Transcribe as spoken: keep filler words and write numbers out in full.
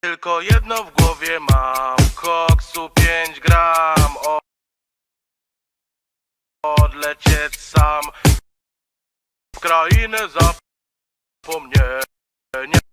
Tylko jedno w głowie mam, koksu pięć gram. Odlecieć sam w krainę zapomnienia.